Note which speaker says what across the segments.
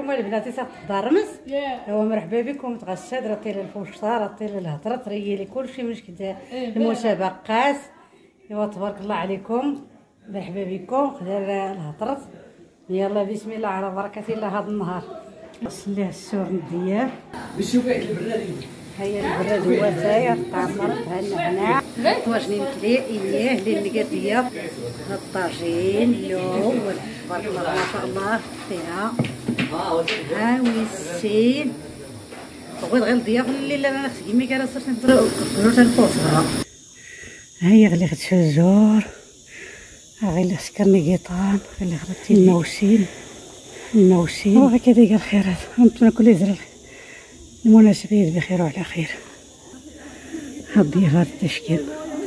Speaker 1: هما البنات تقدرمس هو مرحبا بكم تغشاد رطي الفوشطه رطي الهضره تريلي كلشي واش كدا المسابقات. ايوا تبارك الله عليكم مرحبا بكم خدر الهضره. يلا بسم الله على بركه الله. هذا النهار غسل ليه السور ندياه
Speaker 2: شوف البراد
Speaker 1: هيا البراد هو تايا الطعمر النعناع طواجن مكلي اييه اللي لقات ليا الطاجين اللوم تبارك الله ما شاء الله فيها ها ويسين بغيت غير ضياف الليله ما ناخذ كيما كان صرت نضرب تنفوصها. هيا غير خدت الزور غير سكرني قيطان غير خدت النوسين وهكذا قال الخيرات نتمنى كل يزرع المناسبات بخير وعلى خير. هاد ضيافات التشكيل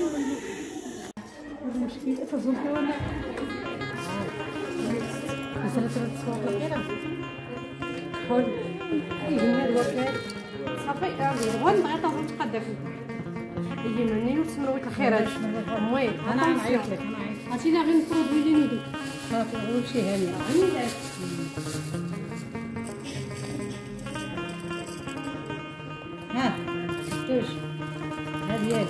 Speaker 1: يجيني وتسمرويت الخيرات المهم انا نعيط لك عرفتينا غير نفرضوا لي ندوك صافي شي هانيه ها شفتوش هذه ياك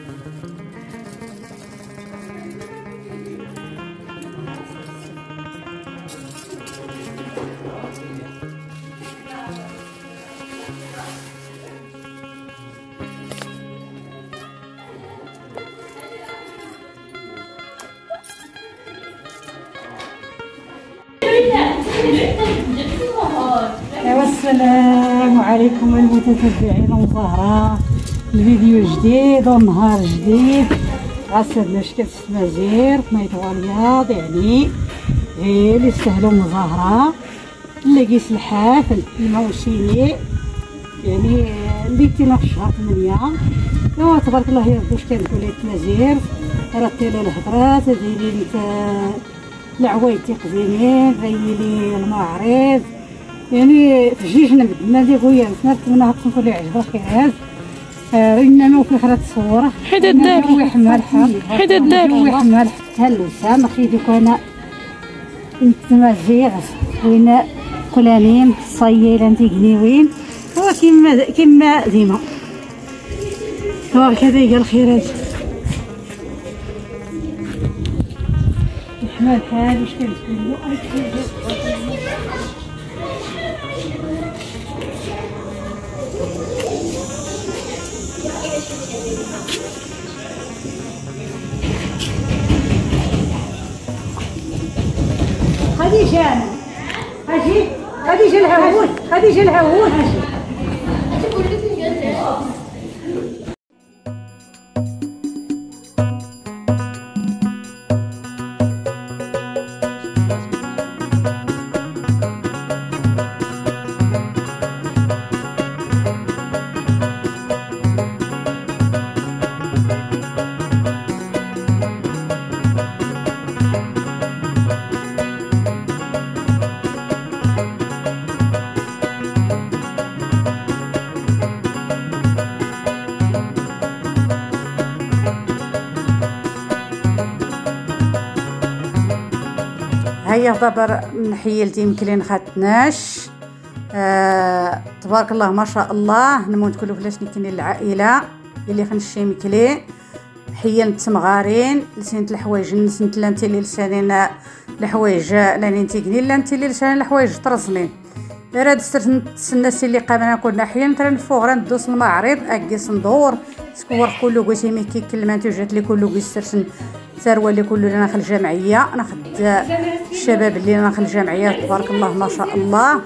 Speaker 1: السلام عليكم المتتبعين المظاهرة الفيديو جديد ونهار جديد غسلنا شكل مزير ميدوى الرياض يعني اللي يستاهلوا مظاهرة اللي قيس الحافل الموسمي يعني اللي كاين في شهر 8. ايوا تبارك الله يرضي واش كنقول لك مزير رتي له الهضرات ديري العوايد قديمين ريلي المعرض يعني فجيجنا بدنا لي خويا نتمنى تكون لي عجبها الخيرات. انما وفي اخرى تصوره
Speaker 3: حيت الدار
Speaker 1: حيت الدار حمال هلوسه ما خيدوك انا نتمازيغ وين قلانين صييل انت قنيوين هو كيما ديما هو كذا قال الخيرات حمال الحال واش كنتقولوا خديجة الهوون خديجة الهوون هيا دابا نحيلتي مكلين خاتناش تبارك الله ما شاء الله نموت كلو فلاش كاين العائله اللي خنشي مكلي حيلت تمغارين لسنت الحوايج نسنت لانتي اللي لسانين الحوايج لاني نتيقني لانتي اللي لسانين الحوايج طرزلين راد سرت نتسنى سي اللي قابنا كنا حيل ترى نفوق غندوس المعرض اكيس ندور سكور كله قوسي ميكي كلمات جات لي كله قيس ثروه اللي كله انا ناخذ الجمعيه ناخذ الشباب اللي ناخذ الجمعيه تبارك الله ما شاء الله.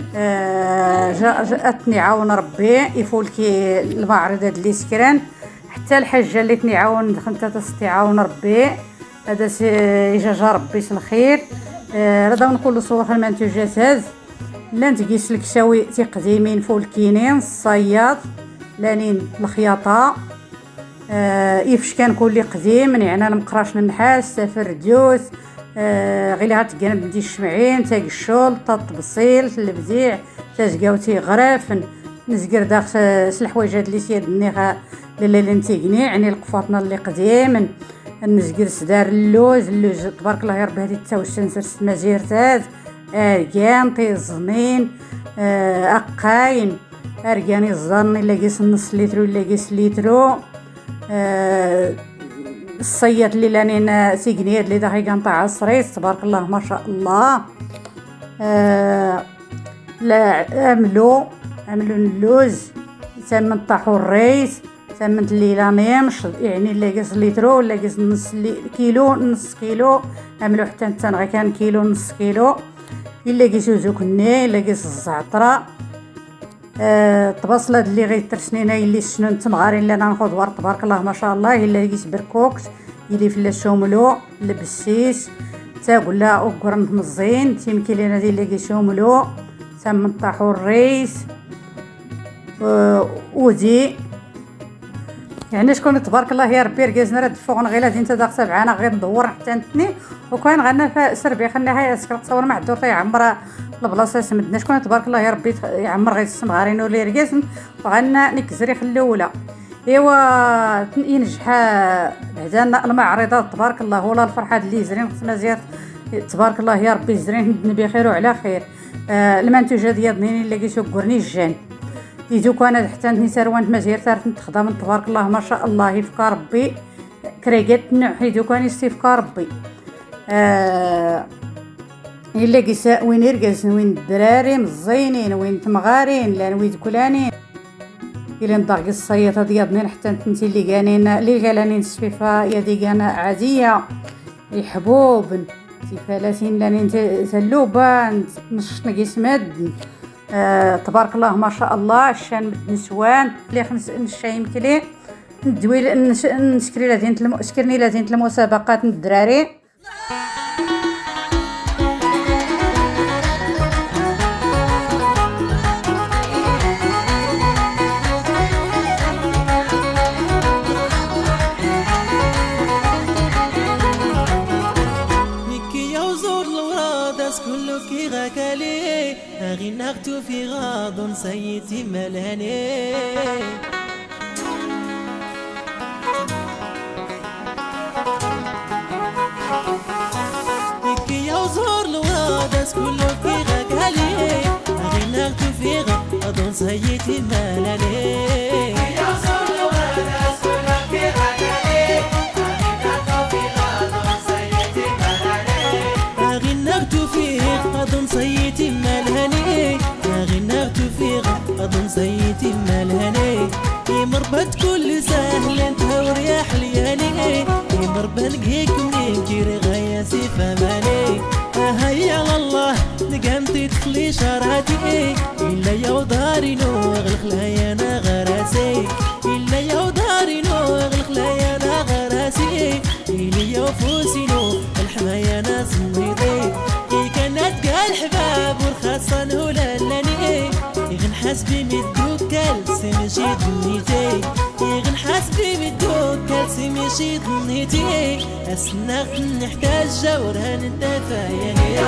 Speaker 1: جاءتني عاون ربي يفولكي المعرض هاد اللي سكران حتى الحاجه اللي تني عاون دخلت تستعاون ربي هذا جا ربي الخير. راه نقولوا صور المنتوجات هاز لا نتقيس الكساوي تقديمين فولكينين الصياد لانين الخياطه يفش كان كل قديم يعني المقراش النحاس سافر ديوس غير غتقنب ندي الشمعين تاق الشول الطبصيل البديع تازقاوتي غرافن نزقر داخل الحوايجات اللي سيدني اللي نتيقني يعني القفاطنا اللي قديم نزقر سدار اللوز تبارك الله يا ربي هذه التوسن سرس مزير تاز اركان تيزنين اقاين اركاني الزرني لاقيس نص لتر ولا لاقيس لترو الصياد اللي لانين سيكنيات اللي داخل كنطع عصريس تبارك الله ما شاء الله. لا عملوا اللوز تمن طاحوا الريس تمنت الليله نيمش يعني لاقيس لترو ولا لاقيس نص كيلو نص كيلو عملوا حتى نتا كان كيلو نص كيلو الا قيسو زوكني لاقيس الزعتره الطباصله اللي غيترسنينا اللي السنون تمغارين اللي انا ناخذ ورد تبارك الله ما شاء الله الا قيس بركوكت اللي في الشوملو البسيس تاقول لا اوكرن مزين تيمكن لينا دي اللي قيسوملو تم طاحوا الريس ودي يعني شكون تبارك الله يا ربي ركزنا راه فوقنا غير انت داك سبعانه غير ندور حتى نتني وكان غنى سربي خليها هي اسكر تصور مع الدور يعمر البلاصه سمدنا شكون تبارك الله يا ربي يعمر غير السمغارين ولا ركز وغنى نكزري خلوله ايوا ينجح بعدا المعرضات تبارك الله ولا الفرحات اللي زرين خصنا زياد تبارك الله يا ربي زرين بخير وعلى خير. المنتوجات ديال نين اللي كيسوق كورنيجان يجوك انا حتى نسروان مزير تارت نتخدم تبارك الله ما شاء الله يفكر ربي كريقات نوع يجوك انا يستفكر ربي الا كيسا وين يرقص وين الدراري مزينين وين تمغارين لا وين كلانين الا نضاق الصياطه ديالنا حتى نتي اللي كانين اللي قالانين السفيفه يا دي كان عاديه يحبوب تفالاتين لانين تلوبه نص نقيس مد تبارك الله ما شاء الله الشان نسوان اللي خمس الشاي مكلي ندوي نشكري لازين المسابقات الدراري
Speaker 2: غي نغتو في غاض سيتي ملاني كي يوزور الورادس كله كي غاكالي غي نغتو في غاض سيتي ملاني صيتي مالهني غنغت في غض صيتي مالهني مربت كل سهل انت ورياح لياني مربن هيك منين كيري غياسي فماني هيا الله نقمتي تخلي شراتي الا يوداري نو اغلق ليانا غراسي الا يوداري نو اغلق ليانا غراسي الي يوفوسي نو الحمايا ناس ميضي كانت قال حباب ورخاصة ولا لاني يغن حسبي مدوكال سمشي ضنيتي يغن حسبي مدوكال سمشي ضنيتي اسناق نحتاج جورها نتفا يعني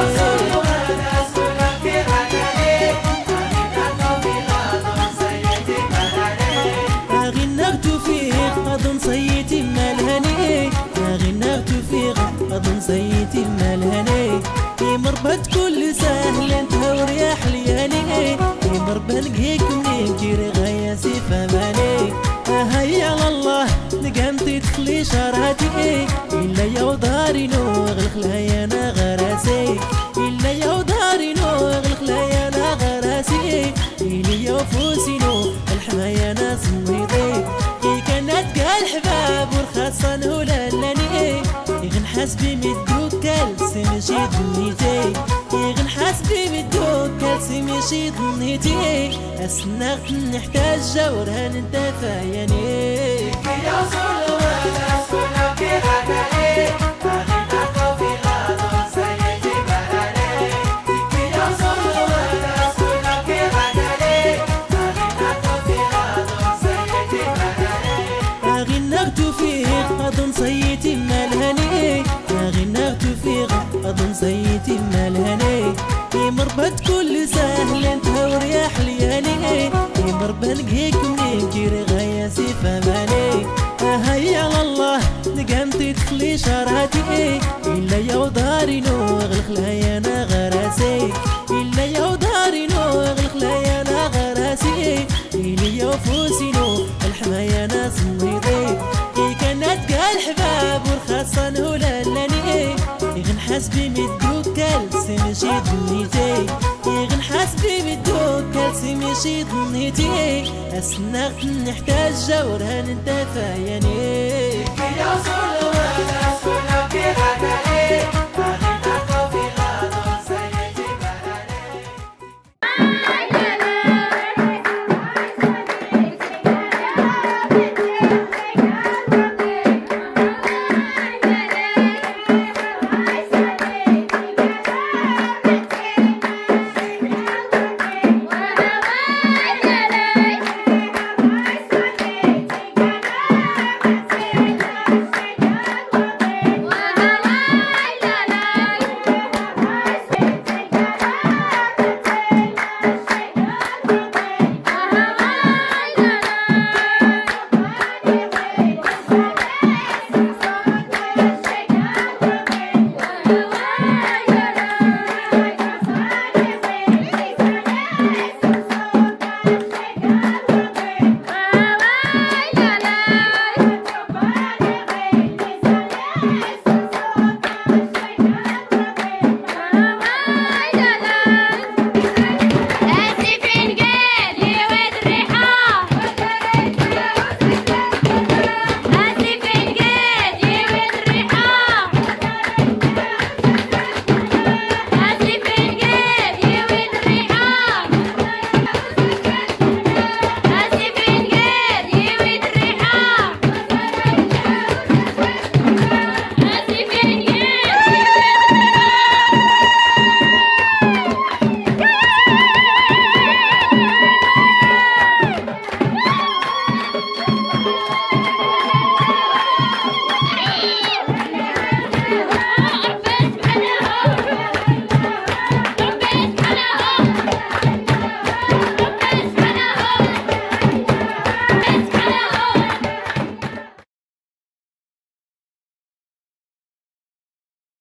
Speaker 2: غنغت في غض صيتي مالهني غنغت في غض صيتي مالهني مربت كل سهل انت ورياح لياني مربن هيك منين كيري غياسي فماني هيا الله نقمتي تخلي شراتي الا يوداري نو اغلق ليانا غراسي الا يوداري نو اغلق ليانا غراسي الي يوفوسي نو الحمايا ناس ميضي كانت قال حباب ورخاصة ولا لاني يغن حسبي مدوكال سمشي ضنيتي يغن حسبي مدوكال سمشي ضنيتي اسناق نحتاج جورها نتفا يعني كي يوصل وانا اسكن في غدالي غنغت في غاض سيتي ملاني كي يوصل وانا اسكن في غدالي غنغت في غاض سيتي ملاني غنغت في غاض سيتي ملاني غنغت في غض صيتي مالهني مربت كل سهل انت ورياح لياني مربن هيك منين كيري غياسي فماني هيا الله نقمتي تخلي إشاراتي إلا يوداري نو غلق ليانا غراسي إلا يوداري نو غلق ليانا غراسي إلي يوفوسينو الحمايا ناس مريضي كي كانت قال حباب ورخاصة نولا لاني يغن حسبي مدوكال سمشي دنيتي يغن حسبي مدوكال سمشي دنيتي أسناق نحتاج جورها ننتفى يعني كي يوصل ورا ناس كلها في غدالي